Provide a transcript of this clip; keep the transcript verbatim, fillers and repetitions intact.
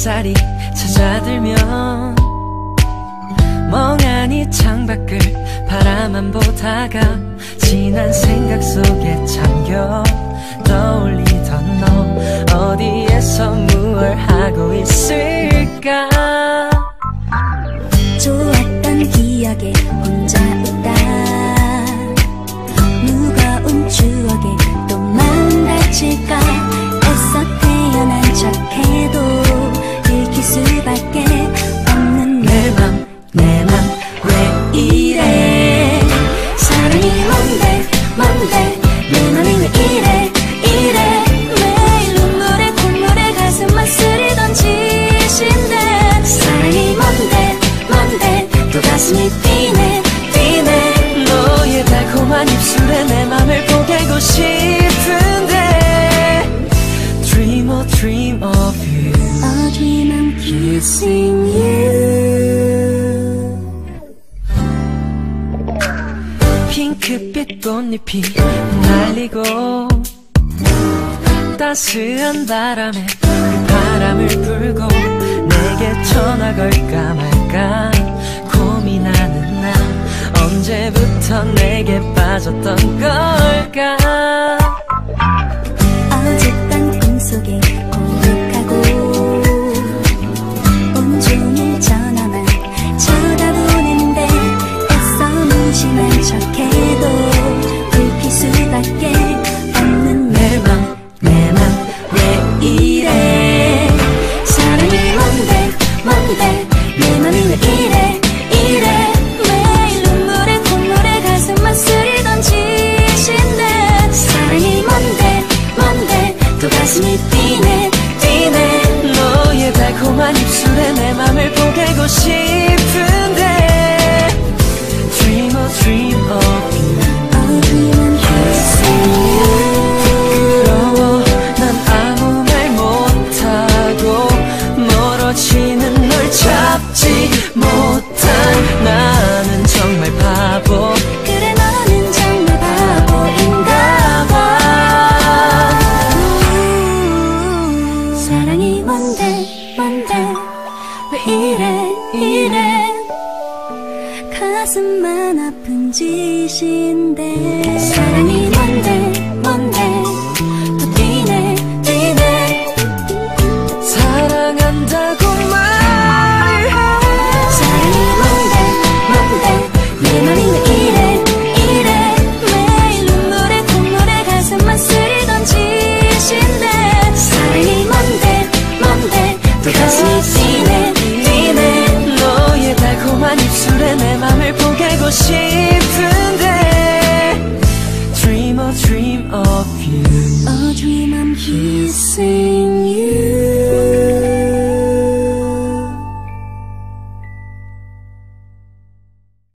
햇살이 찾아들면 멍하니 창밖을 바라만 보다가 지난 생각 속에 잠겨 떠올리던 너 어디에서 무얼 하고 있을까. 좋았던 기억에 혼자 웃다 무거운 추억에 또 마음 다칠까. 애써 태어난 척해도 읽힐 수밖에 없는 내 맘 내 맘 왜 이래. 사랑이 뭔데 뭔데 내 맘이 왜 이래 이래. 매일 눈물에 콧물에 가슴만 쓰리던 짓인데 사랑이 뭔데 뭔데 또 가슴이 뛰네 뛰네. 너의 달콤한 입술에 내 맘을 포개고 싶은데 Dream or dream of you. A dream I'm kissing you. 핑크빛 꽃잎이 날리고 따스한 바람에 그 바람을 불고 내게 전화 걸까 말까 고민하는 나 언제부터 내게 빠졌던 걸까. 어젯밤 꿈속에 고백하고 온종일 전화만 쳐다보는데 애써 무심한 척해도 긁힐 수밖에 없는 내 맘 내 맘 왜 이래. 사랑이 뭔데 뭔데 내 맘이 왜 이래 이래. 매일 눈물에 콧물에 가슴만 쓰리던 짓인데 사랑이 뭔데 뭔데 또 가슴이 뛰네 뛰네. 너의 달콤한 입술에 내 맘을 포개고 싶은데 Dream or dream of you. A dream I'm kissing you. 부끄러워 난 아무 말 못하고 멀어지는 널 잡지 못한 나는 정말 바보. 그래 너는 정말 바보인가 봐. 사랑이 뭔데 뭔데 왜 이래 이래. 가슴만 아픈 짓인데 사랑이 뭔데 뭔데 또 뛰네 뛰네. 사랑한다고 말을 해. 사랑이 뭔데 뭔데 내 맘이 왜 이래 이래. 매일 눈물에 콧물에 가슴만 쓰리던 짓인데 사랑이 뭔데 뭔데 또 가슴이 뛰네 뛰네. 너의 달콤한 입술에 내 맘을 포개고 싶은데 Dream or dream of you. A dream I'm kissing